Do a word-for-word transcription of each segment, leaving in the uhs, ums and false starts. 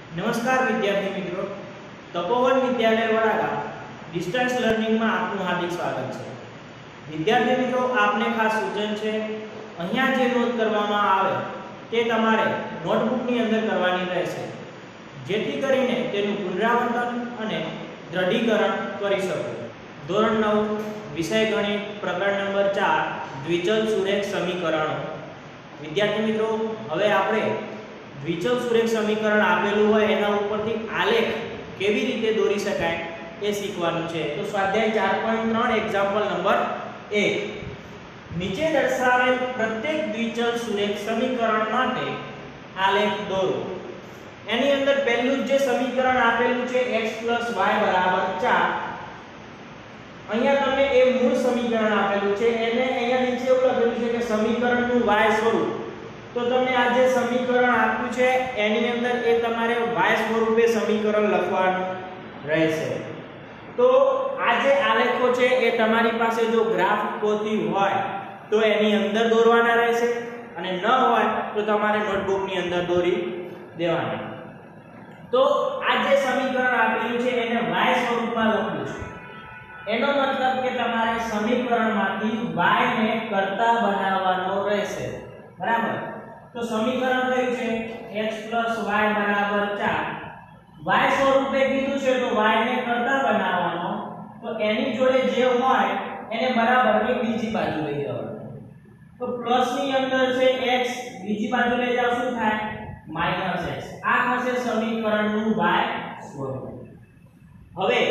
નમસ્કાર વિદ્યાર્થી મિત્રો, તપોવન વિદ્યાલય વડાગામ ડિસ્ટન્સ લર્નિંગમાં આપનું હાર્દિક સ્વાગત છે। વિદ્યાર્થી મિત્રો, આપને ખાસ સૂચન છે, અહીંયા જે નોંધ કરવામાં આવે તે તમારે નોટબુકની અંદર કરવાની રહેશે, જેથી કરીને તેનું પુનરાવર્તન અને દ્રઢીકરણ કરી શકો। ધોરણ નવ વિષય ગણિત પ્રકરણ નંબર ચાર દ્વિચલ સુરેખ સમીકરણો। વિદ્યાર્થી મિત્રો, હવે આપણે દ્વિચલ સુરેખ સમીકરણ આપેલું હોય એના ઉપરથી આલેખ કેવી રીતે દોરી શકાય એ શીખવાનું છે। તો સ્વાધ્યાય ચાર પોઈન્ટ ત્રણ એક્ઝામ્પલ નંબર એક, નીચે દર્શાવેલ પ્રત્યેક દ્વિચલ સુરેખ સમીકરણ માટે આલેખ દોરો। એની અંદર પહેલું જે સમીકરણ આપેલું છે x y બરાબર ચાર, અહીંયા તમને એ મૂળ સમીકરણ આપેલું છે, એને અહીંયા નીચે એવું લખેલું છે કે સમીકરણનું y સ્વરૂપ। તો તમને આ જે સમીકરણ આપ્યું છે એની અંદર એ તમારે y સ્વરૂપે સમીકરણ લખવાનું રહેશે। તો આ જે આલેખો છે એ તમારી પાસે જો ગ્રાફ પોથી હોય તો એની અંદર દોરવાના રહેશે, અને ન હોય તો તમારે નોટબુકની અંદર દોરી દેવાના। તો આ જે સમીકરણ આપેલું છે એને y સ્વરૂપમાં લખ્યું છે, એનો મતલબ કે તમારે સમીકરણમાંથી y ને કરતા બનાવવાનો રહેશે, બરાબર। તો સમીકરણ કયું છે x y બરાબર ચાર, y સ્વરૂપે કીધું છે તો y ને કરતા બનાવવાનો, તો એની જોડે જે હોય એને બરાબરની બીજી બાજુ લઈ જવાનું। તો પ્લસ ની અંદર છે x, બીજી બાજુ લઈ જાવ શું થાય માઈનસ x, આ થશે સમીકરણનું y સ્વરૂપ। હવે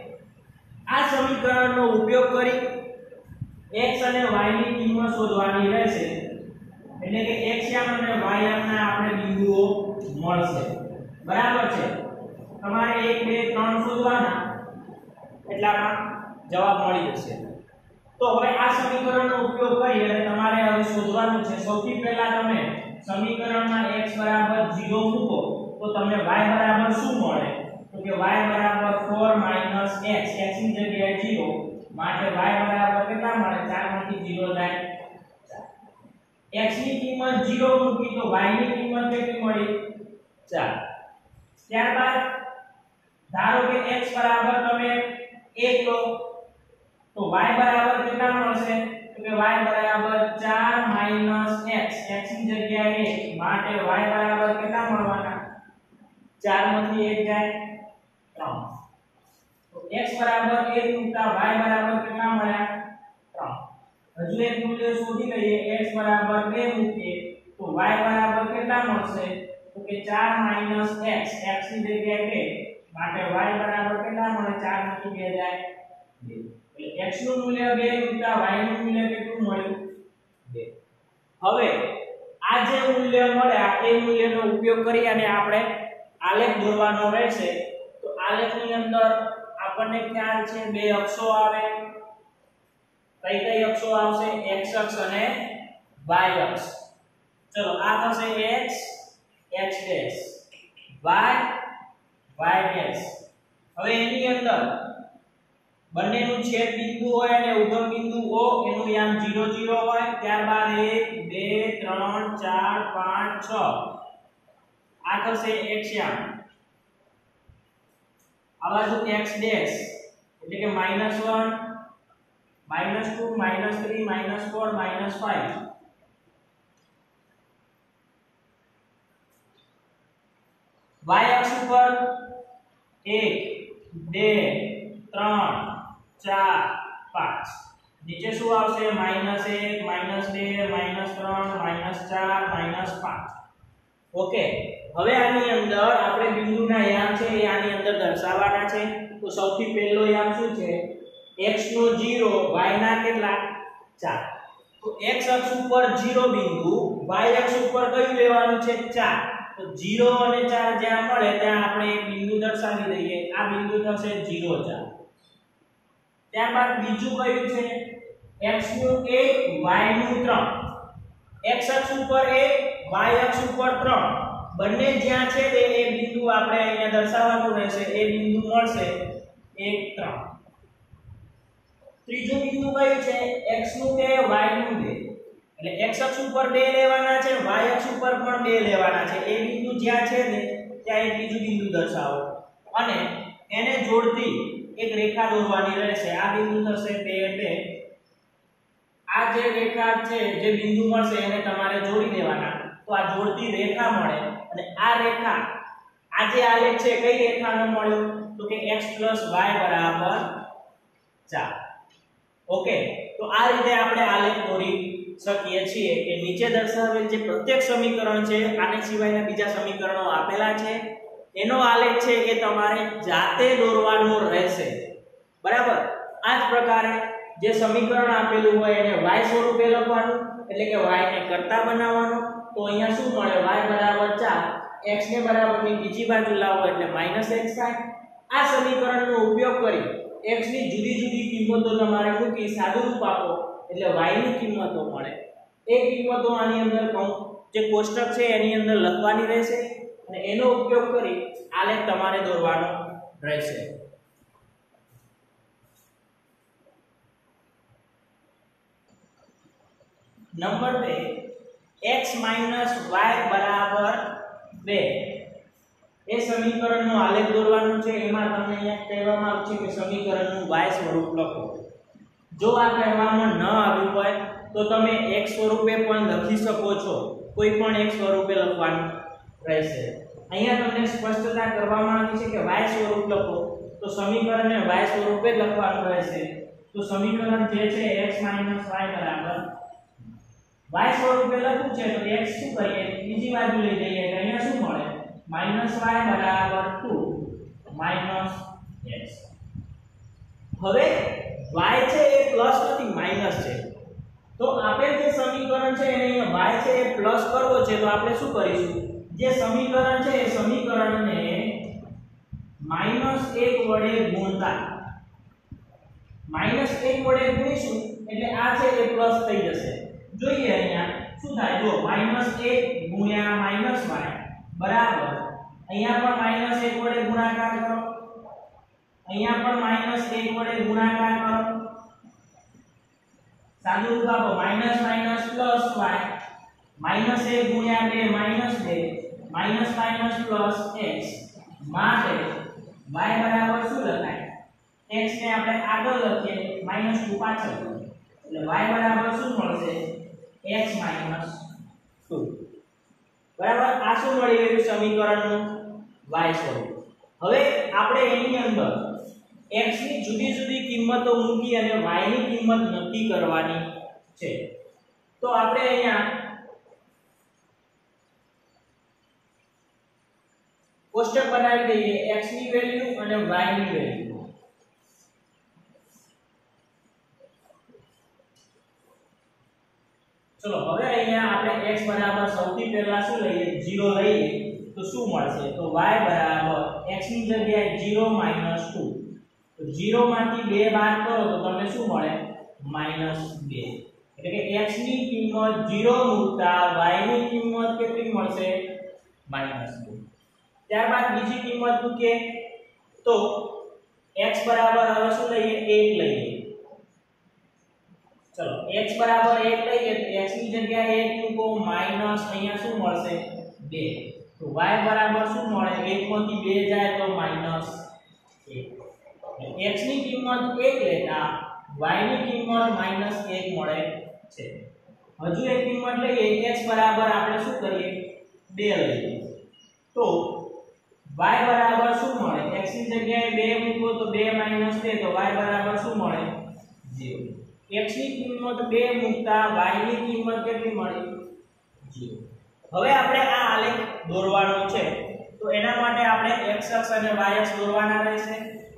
આ સમીકરણનો ઉપયોગ કરી x અને y ની કિંમત શોધવાની રહેશે, એટલે કે x યામ અને y યામના આપણે બિંદુઓ મળશે, બરાબર છે। તમારે એક બે ત્રણ શોધવાના, એટલામાં જવાબ મળી જશે। તો હવે આ સમીકરણનો ઉપયોગ કરી અને તમારે હવે શોધવાનું છે। સૌથી પહેલા તમે સમીકરણમાં x બરાબર ઝીરો મૂકો તો તમને y બરાબર શું મળે, તો કે y બરાબર ચાર માઈનસ x, x ની જગ્યાએ ઝીરો, માટે y બરાબર કેટલા મળે, ચાર માંથી ઝીરો જાય x ની કિંમત ઝીરો મૂકી તો y ની કિંમત કેટલી મળી ચાર। ત્યારબાદ ધારો કે x બરાબર તમે એક લો તો y બરાબર કેટલા મળશે, તો કે y બરાબર ચાર માઈનસ x, x ની જગ્યાએ એક, માટે y બરાબર કેટલા મળવાના, ચાર માંથી એક જાય ત્રણ। તો x બરાબર એક મૂકતા y બરાબર કેટલા મળ્યા ત્રણ। હજુ એક મૂલ્ય શોધી લઈએ, x બરાબર બે મૂકીએ તો y બરાબર કેટલા મળશે, તો કે ચાર માઈનસ x, x ની જગ્યાએ બે, માટે y બરાબર કેટલા મળે, ચાર માંથી બે જાય બે, એટલે x નું મૂલ્ય બે મૂકતા y નું મૂલ્ય કેટલું મળ્યું બે। હવે આ જે મૂલ્ય મળ્યા એ મૂલ્યનો ઉપયોગ કરી અને આપણે આલેખ દોરવાનો રહેશે। તો આલેખની અંદર આપણને ખ્યાલ છે બે અક્ષો આવે, કઈ કઈ અક્ષો આવશે, x અક્ષ અને y અક્ષ। ચલો આ થશે x, x dash, y, y dash. હવે એની અંદર બંનેનું છેદ બિંદુ હોય અને ઉગમ બિંદુ O, એનું યામ ઝીરો ઝીરો હોય, ત્યારબાદ એક બે ત્રણ ચાર પાંચ છ, આ થશે x યામ, આ બાજુ x ડેશ એટલે કે minus one, minus two, minus three, minus four, minus five. y અક્ષ ઉપર એક બે ત્રણ ચાર પાંચ, નીચે શું આવશે માઈનસ એક, માઈનસ બે, માઈનસ ત્રણ, માઈનસ ચાર, માઈનસ પાંચ। ઓકે, હવે આની અંદર આપણે બિંદુના યામ છે એ આની અંદર દર્શાવવાના છે। તો સૌથી પહેલો યામ શું છે, x નો ઝીરો, y ના કેટલા ચાર। તો x અક્ષ ઉપર ઝીરો બિંદુ, y અક્ષ ઉપર કયું લેવાનું છે ચાર। તો ઝીરો અને ચાર જ્યાં મળે ત્યાં આપણે એક બિંદુ દર્શાવી દઈએ, આ બિંદુ થશે ઝીરો ચાર। ત્યારબાદ બીજું કયું છે x નું એક, y નું ત્રણ, x અક્ષ ઉપર એક, y અક્ષ ઉપર ત્રણ, બંને જ્યાં છે તે એ બિંદુ આપણે અહીંયા દર્શાવવાનું રહેશે, એ બિંદુ મળશે એક ત્રણ। ત્રીજું બિંદુ કયું છે, x નું બે, y નું બે, એટલે x અક્ષ ઉપર બે લેવાના છે, y અક્ષ ઉપર પણ બે લેવાના છે, એ બિંદુ જ્યાં છે ને ત્યાં એક બીજું બિંદુ દર્શાવો અને એને જોડતી એક રેખા દોરવાની રહેશે. આ બિંદુ થશે બે બે. આ જે રેખા છે જે બિંદુ મળશે એને તમારે જોડી દેવાના. તો આ જોડતી રેખા મળે અને આ રેખા આ જે આલેખ છે કઈ રેખાનો મળ્યો તો કે x y બરાબર ચાર. ઓકે, તો આ રીતે આપણે આલેખ દોરી શકીએ છીએ કે નીચે દર્શાવેલ જે પ્રત્યેક સમીકરણ છે આને સિવાયના બીજા સમીકરણો આપેલા છે એનો આલેખ છે એ તમારે જાતે દોરવાનો રહેશે. બરાબર, આ જ પ્રકારે જે સમીકરણ આપેલું હોય એને y સ્વરૂપે લખવાનું એટલે કે y ને કરતા બનાવવાનો. તો અહીંયા શું મળે y બરાબર ચાર, x ને બરાબરની બીજી બાજુ લાવો એટલે -x થાય. આ સમીકરણનો ઉપયોગ કરી x ની જુદી જુદી કિંમતો તમારે મૂકી સાદુરૂપ આપો એટલે y ની કિંમતો મળે. એ કિંમતો આની અંદર કૌંસ જે કોષ્ટક છે એની અંદર લખવાની રહેશે અને એનો ઉપયોગ કરી આલેખ તમારે દોરવાનો રહેશે. નંબર બે, x y બરાબર બે એ સમીકરણનો આલેખ દોરવાનો છે. એમાં તમને અહીંયા કહેવામાં આવ્યું છે કે સમીકરણનું y સ્વરૂપ લખો. જો આ કહેવામાં ન આવ્યું હોય તો તમે x સ્વરૂપે પણ લખી શકો છો. કોઈ પણ એક સ્વરૂપે લખવાનું રહેશે. અહીંયા તમને સ્પષ્ટતા કરવામાં આવી છે કે y સ્વરૂપ લખો તો સમીકરણને y સ્વરૂપે જ લખવાનું રહેશે. તો સમીકરણ જે છે x y બરાબર y સ્વરૂપે લખવું છે તો x શું કરીએ બીજી બાજુ લઈ જઈએ એટલે અહીંયા શું મળે -y બરાબર ટુ માઈનસ x. હવે y છે એ પ્લસ નથી માઈનસ છે. તો આપેલ જે સમીકરણ છે એને અહીંયા y છે એ પ્લસ કરવો છે તો આપણે શું કરીશું જે સમીકરણ છે એ સમીકરણને માઈનસ એક વડે ગુણતા માઈનસ એક વડે ગુણીશું એટલે આ છે એ પ્લસ થઈ જશે. જોઈએ અહીંયા શું થાય જો -એક ગુણ્યા -y બરાબર અહીંયા પણ માઈનસ એક વડે ગુણાકાર કરો, અહીંયા પણ માઈનસ એક વડે ગુણાકાર કરો, સાદું રૂપ આપો minus minus plus y minus એક ગુણ્યા બે માઈનસ બે માઈનસ માઈનસ પ્લસ x માટે y બરાબર શું લખાય x ને આપણે આગળ લખીએ માઈનસ ટુ પાછળ એટલે y બરાબર શું મળશે x માઈનસ ટુ. બરાબર, આ શું મળી ગયું સમીકરણનું y સ્વરૂપ. હવે આપણે એની અંદર x ની જુદી જુદી કિંમતો મૂકી અને y ની કિંમત નક્કી કરવાની છે. તો આપણે અહીંયા કોષ્ટક બનાવી દઈએ x ની વેલ્યુ અને y ની વેલ્યુ. ચલો હવે અહીંયા આપણે x બરાબર સૌથી પહેલા શું લઈએ ઝીરો લઈએ તો શું મળશે તો y બરાબર x ની જગ્યાએ ઝીરો માઈનસ ટુ. તો ઝીરો માંથી બે બાદ કરો તો તમને શું મળે માઈનસ બે. એટલે કે x ની કિંમત ઝીરો મૂકતા y ની કિંમત કેટલી મળશે માઈનસ બે. ત્યારબાદ બીજી કિંમત મૂકીએ તો x બરાબર હવે શું લઈએ એક લઈએ. ચલો x બરાબર એક લઈએ તો x ની જગ્યાએ એક મૂકો માઈનસ અહીંયા શું મળશે બે. તો y બરાબર શું મળે એક માંથી બે જાય તો માઈનસ એક. x ની કિંમત એક લેતા y ની કિંમત માઈનસ એક મળે છે. હજુ એક કિંમત લઈએ x બરાબર આપણે શું કરીએ બે લઈએ તો y બરાબર શું મળે x ની જગ્યાએ બે મૂકો તો બે માઈનસ બે તો y બરાબર શું મળે ઝીરો. x ની કિંમત બે મૂકતા y ની કિંમત કેટલી મળી ઝીરો. હવે આપણે આ આલેખ દોરવાનો છે તો એના માટે આપણે x અક્ષ અને y અક્ષ દોરવાના રહેશે.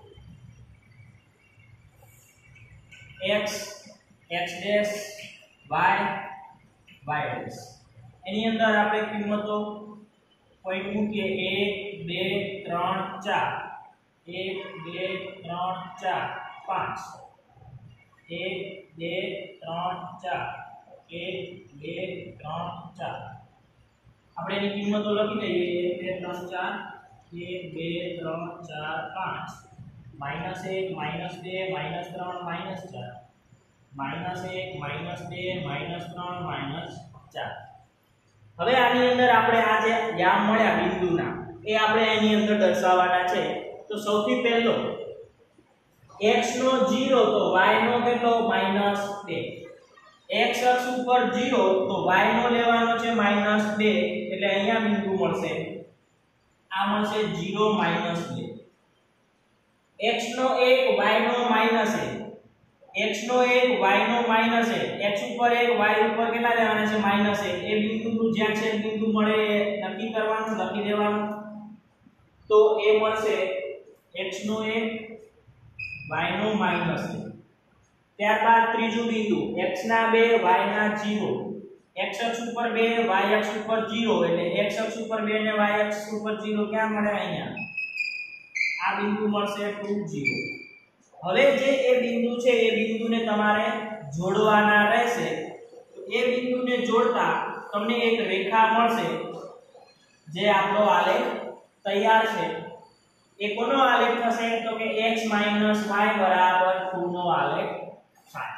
x x dash y y dash એની અંદર આપણે કિંમતો પોઈન્ટ મૂકીએ એક બે ત્રણ ચાર એક બે ત્રણ ચાર પાંચ એક બે ત્રણ ચાર એક બે ત્રણ ચાર આપણે એની કિંમતો લખી દઈએ એક બે ત્રણ ચાર એક બે ત્રણ ચાર પાંચ માઈનસ એક માઈનસ બે માઈનસ ત્રણ માઈનસ ચાર માઈનસ એક માઈનસ બે માઈનસ ત્રણ માઈનસ ચાર. હવે આની અંદર આપણે આ જે યામ મળ્યા બિંદુના એ આપણે એની અંદર દર્શાવવાના છે। તો સૌથી પહેલો x નો ઝીરો તો y નો કેટલો માઈનસ બે, x અક્ષ ઉપર ઝીરો તો y નો લેવાનો છે માઈનસ બે, એટલે અહીંયા બિંદુ મળશે, આ મળશે ઝીરો માઈનસ બે। x નો એક y નો માઈનસ એક, x નો એક y નો માઈનસ એક, x ઉપર એક y ઉપર કેટલા લેવાના છે માઈનસ એક, એ બિંદુનું જ્યાં છે બિંદુ મળે એ નક્કી કરવાનું, લખી દેવાનું। તો એ મળશે x નો એક y નો માઈનસ એક। ત્યારબાદ ત્રીજું બિંદુ x ના બે y ના ઝીરો, x અક્ષ ઉપર બે y અક્ષ ઉપર ઝીરો, એટલે x અક્ષ ઉપર બે ને y અક્ષ ઉપર ઝીરો ક્યાં મળે અહીંયા, આ બિંદુ મળશે ટુ ઝીરો। હવે જે એ બિંદુ છે એ બિંદુને તમારે જોડવાના રહેશે। તો એ બિંદુને જોડતા તમને એક રેખા મળશે, જે આપણો આલેખ તૈયાર છે। એ કોનો આલેખ થશે તો કે x y બરાબર ટુ નો આલેખ થાય।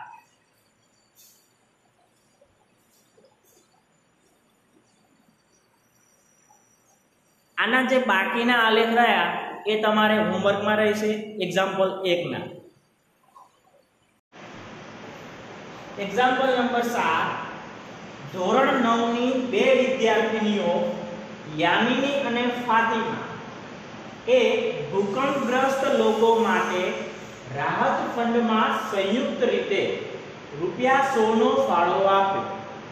આના જે બાકીના આલેખ રહ્યા એ તમારે હોમવર્કમાં રહેશે એક્ઝામ્પલ એક ના। એક્ઝામ્પલ નંબર સાત, ધોરણ નવ ની બે વિદ્યાર્થીનીઓ યામિની અને ફાતિમા એ ભૂકંપગ્રસ્ત લોકો માટે રાહત ફંડમાં સંયુક્ત રીતે રૂપિયા સો નો ફાળો આપ્યો।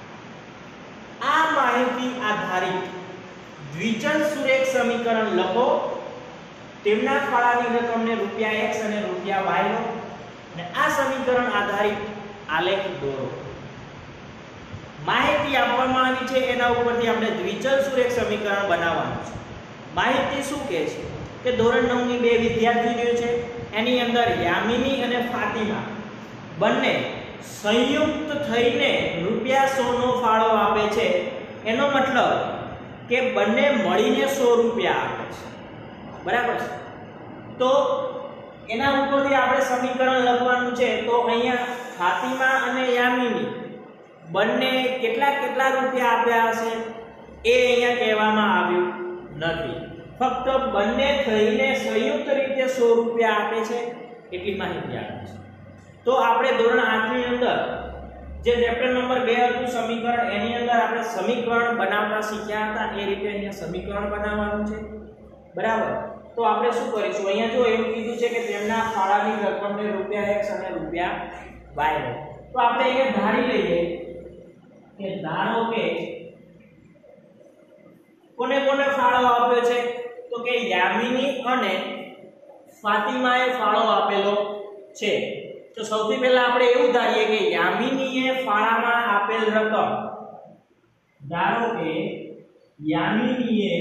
આ માહિતી આધારિત દ્વિચલ સુરેખ સમીકરણ લખો। તેમના ફાળાની રકમને રૂપિયા x અને રૂપિયા y લો અને આ સમીકરણ આધારિત આલેખ દોરો। માહિતી આપવામાં આવી છે એના ઉપરથી આપણે દ્વિચલ સુરેખ સમીકરણ બનાવવાનું છે। માહિતી શું કહે છે કે ધોરણ નવ ની બે વિદ્યાર્થીનીઓ છે, એની અંદર યામિની અને ફાતિમા બંને સંયુક્ત થઈને રૂપિયા સો નો ફાળો આપે છે। એનો મતલબ કે બંને મળીને સો રૂપિયા આપે છે, બરાબર છે। તો એના ઉપરથી આપણે સમીકરણ લખવાનું છે। તો અહીંયા ફાતિમા અને યામિની બંને કેટલા કેટલા રૂપિયા આપ્યા હશે એ અહીંયા કહેવામાં આવ્યું નથી, ફક્ત બંને થઈને સંયુક્ત રીતે સો રૂપિયા આપે છે એટલી માહિતી આપે છે। તો આપણે ધોરણ આઠ ની અંદર જે ચેપ્ટર નંબર બે હતું સમીકરણ, એની અંદર આપણે સમીકરણ બનાવતા શીખ્યા હતા, એ રીતે અહીંયા સમીકરણ બનાવવાનું છે, બરાબર। તો આપણે શું કરીશું, અહીંયા જો એમ કીધું છે કે તેમના ફાળાની રકમને રૂપિયા x અને રૂપિયા y લો। તો આપણે અહીંયા ધારી લઈએ કે ધારો કે કોને કોને ફાળો આપ્યો છે તો કે યામિની અને ફાતિમાએ ફાળો આપેલો છે। તો સૌથી પહેલા આપણે એવું ધારીએ કે યામિનીએ ફાળામાં આપેલ રકમ, ધારો કે યામિનીએ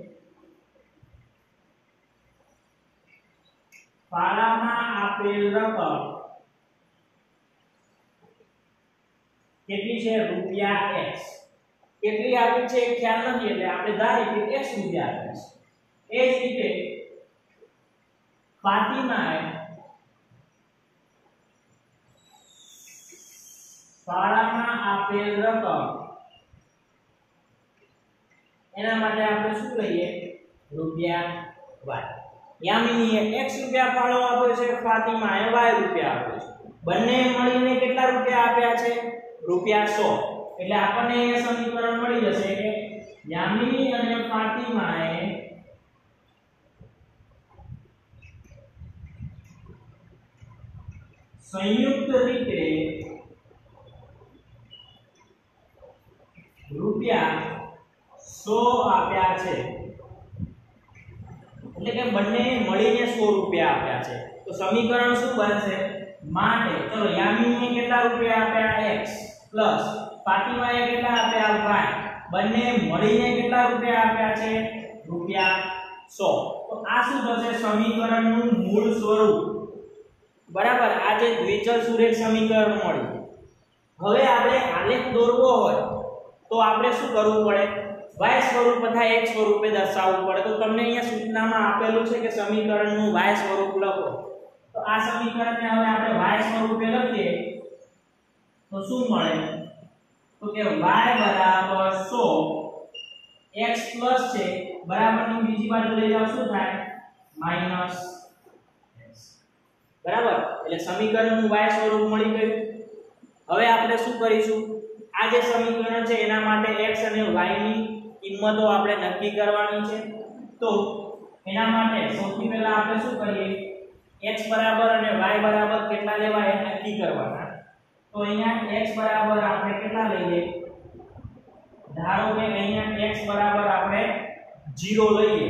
ફાળામાં આપેલ રકમ કેટલી છે રૂપિયા x, કેટલી આપી છે ખ્યાલ નથી એટલે આપણે ધારીએ કે x રૂપિયા આપે છે। એ જ રીતે ફાતિમાએ ફાળામાં આપેલ રકમ, એના માટે આપણે શું લઈએ રૂપિયા y। યામિનીએ x રૂપિયા ફાળો આપ્યો છે, ફાતિમાએ y રૂપિયા આપ્યો છે, બંને મળીને કેટલા રૂપિયા આપ્યા છે રૂપિયા સો। એટલે આપણને એ સમીકરણ મળી જશે કે યામિની અને ફાતિમાએ સંયુક્ત રીતે રૂપિયા સો આપ્યા છે, એટલે કે બંને મળીને સો રૂપિયા આપ્યા છે। તો સમીકરણ શું બનશે, માટે ચલો યામિનીએ કેટલા રૂપિયા આપ્યા x પ્લસ ફાતિમાએ કેટલા આપ્યા y, બંને મળીને કેટલા રૂપિયા આપ્યા છે રૂપિયા સો। તો આ શું થશે સમીકરણનું મૂળ સ્વરૂપ, બરાબર। આ જે દ્વિચલ સુરેખ સમીકરણ મળ્યું। હવે આપણે આલેખ દોરવો હોય તો આપણે શું કરવું પડે, y સ્વરૂપ અથવા x સ્વરૂપે દર્શાવવું પડે। તો તમને અહીંયા સૂચનામાં આપેલું છે કે સમીકરણનું y સ્વરૂપ લખો। તો આ સમીકરણને હવે આપણે y સ્વરૂપે લખીએ તો શું મળે તો કે y બરાબર સો, x પ્લસ છે બરાબરની બીજી બાજુ લઈ જાવ શું થાય માઈનસ x બરાબર એટલે સમીકરણનું y સ્વરૂપ મળી ગયું હવે આપણે શું કરીશું આ જે સમીકરણ છે એના માટે x અને y ની કિંમતો આપણે નક્કી કરવાની છે તો એના માટે સૌથી પહેલા આપણે શું કરીએ x બરાબર અને y બરાબર કેટલા લેવા એ નક્કી કરવાના તો અહીંયા x બરાબર આપણે કેટલા લઈએ ધારો કે અહીંયા x બરાબર આપણે ઝીરો લઈએ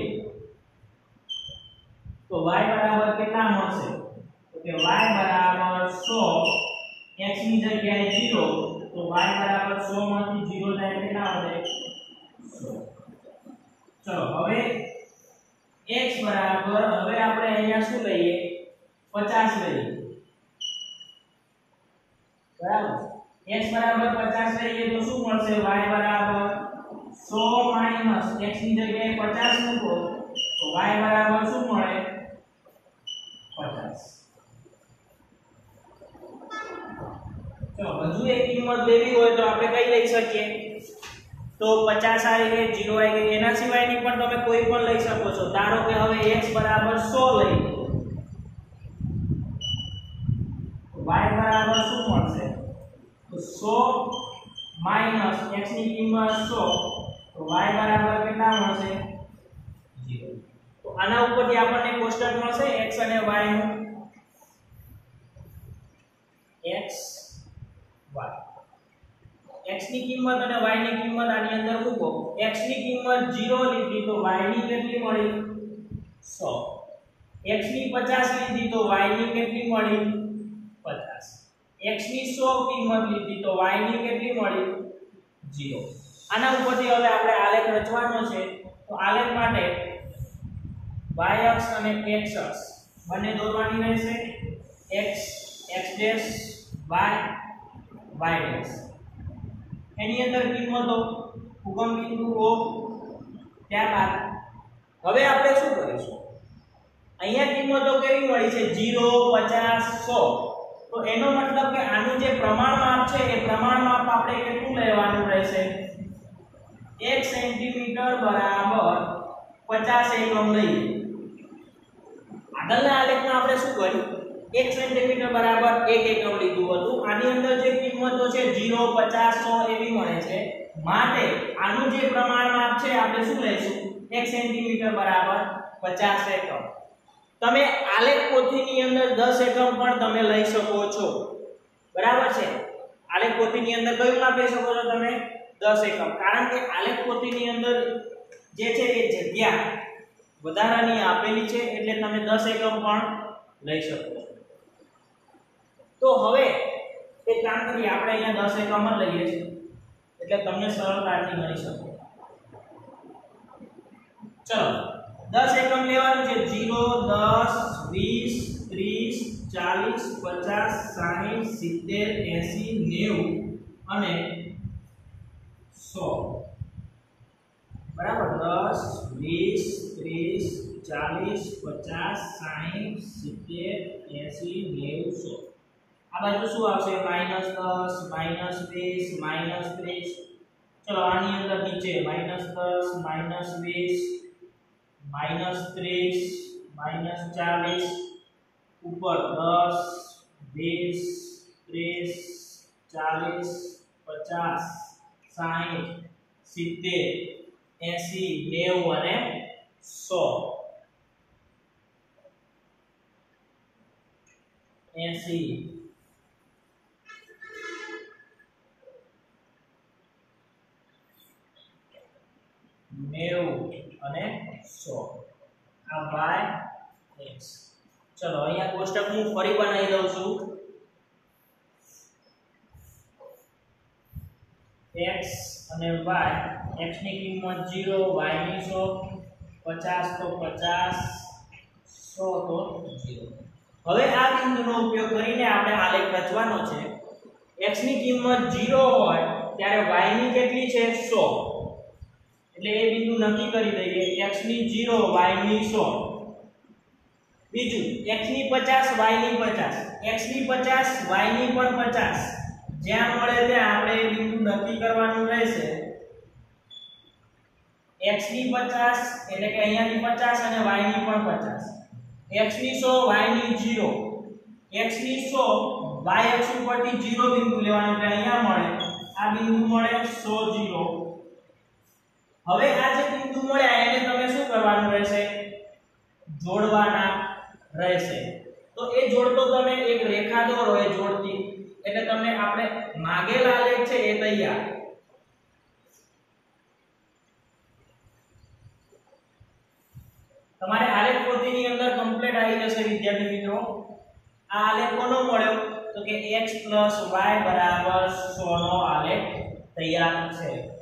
તો y બરાબર કેટલા મળશે તો કે y બરાબર સો x ની જગ્યાએ ઝીરો તો y બરાબર સો માંથી ઝીરો જાય કેટલા વધે સો ચલો હવે x બરાબર હવે આપણે અહીંયા શું લઈએ પચાસ લઈએ બરાબર x બરાબર પચાસ લઈએ તો શું મળશે y બરાબર સો માઈનસ x ની જગ્યાએ પચાસ મૂકો તો y બરાબર શું મળે પચાસ ચલો હજુ એક કિંમત લેવી હોય તો આપણે કઈ લઈ શકીએ તો પચાસ આવી ગઈ ઝીરો આવી ગઈ એના સિવાયની પણ તમે કોઈ પણ લઈ શકો છો ધારો કે હવે x બરાબર સો લઈ તો y બરાબર શું મળશે તો સો માઈનસ x ની કિંમત સો તો y બરાબર કેટલા મળશે ઝીરો તો આના ઉપરથી આપણને કોષ્ટક મળશે x અને y નું x y x ની કિંમત અને y ની કિંમત આની અંદર મૂકો x ની કિંમત ઝીરો લીધી તો y ની કેટલી મળી સો x ની પચાસ લીધી તો y ની કેટલી મળી પચાસ x ની સો કિંમત લીધી તો y ની કેટલી મળી ઝીરો આના ઉપરથી હવે આપણે આલેખ રચવાનો છે તો આલેખ માટે y અક્ષ અને x અક્ષ બંને દોરવાની રહેશે x x dash y y dash એની અંદર કિંમતો ઉગમ બિંદુઓ ત્યારબાદ હવે આપણે શું કરીશું અહીંયા કિંમતો કેવી મળી છે ઝીરો પચાસ સો તો એનો મતલબ કે આનું જે પ્રમાણ માપ છે એ પ્રમાણ માપ આપણે કેટલું લેવાનું રહેશે એક સેન્ટીમીટર બરાબર પચાસ એકમ લઈએ આગળના આલેખમાં આપણે શું કર્યું એક સેન્ટીમીટર બરાબર એક એકમ લીધું હતું આની અંદર જે કિંમતો છે ઝીરો પચાસ સો એવી મળે છે માટે આનું જે પ્રમાણ માપ છે આપણે શું લઈશું એક સેન્ટીમીટર બરાબર પચાસ એકમ તમે આલેખ પોથીની અંદર દસ એકમ પણ તમે લઈ શકો છો બરાબર છે આલેખ પોથીની અંદર કયું માપ લઈ શકો છો તમે દસ એકમ કારણ કે આલેખ પોથીની અંદર જે છે એ જગ્યા વધારાની આપેલી છે એટલે તમે દસ એકમ પણ લઈ શકો છો તો હવે એક કામ કરીએ આપણે અહીંયા દસ એકમ જ લઈએ છીએ એટલે તમને સરળતાથી મળી શકે ચલો દસ એકમ લેવાનું છે ઝીરો દસ વીસ ત્રીસ ચાલીસ પચાસ સાઠ સિત્તેર એંસી નેવું અને સો બરાબર દસ વીસ ત્રીસ ચાલીસ પચાસ સાઠ સિત્તેર એંસી નેવું સો આ બાજુ શું આવશે માઈનસ દસ માઈનસ વીસ માઈનસ ત્રીસ ચલો આની અંદર નીચે માઈનસ દસ માઈનસ વીસ માઈનસ ત્રીસ માઈનસ ચાલીસ ઉપર દસ વીસ ત્રીસ ચાલીસ પચાસ સાઠ સિત્તેર એંસી નેવું અને સો એંસી નેવું અને સો આ બાય x ચલો અહીંયા કોષ્ટક હું ફરી બનાવી દઉં છું x અને y x ની કિંમત ઝીરો y ની સો પચાસ તો પચાસ સો તો ઝીરો હવે આ બિંદુનો ઉપયોગ કરીને આપણે આલેખ રચવાનો છે x ની કિંમત ઝીરો હોય ત્યારે y ની કેટલી છે સો એટલે એ બિંદુ નક્કી કરી દઈએ x ની ઝીરો y ની સો બીજું x ની પચાસ y ની પચાસ x ની પચાસ y ની પણ પચાસ જ્યાં મળે ત્યાં આપણે એ બિંદુ નક્કી કરવાનું રહેશે x ની પચાસ એટલે કે અહીંયાની પચાસ અને y ની પણ પચાસ. x ની સો y ની ઝીરો. x ની સો y અક્ષ ઉપરથી ઝીરો બિંદુ લેવાનું એટલે અહીંયા મળે આ બિંદુ મળે સો ઝીરો. હવે આ જે બિંદુ મળ્યા એને તમે શું કરવાનું રહેશે? જોડવાના રહેશે. તો એ જોડતો તમે એક રેખા દોરો એ જોડતી એટલે તમને આપણે માંગેલા આલેખ છે એ તૈયાર. તમારે આલેખ પોથીની અંદર કમ્પ્લીટ આવી જશે વિદ્યાર્થી મિત્રો. આ આલેખ કોનો મળ્યો? તો કે x y બરાબર સો નો આલેખ તૈયાર છે.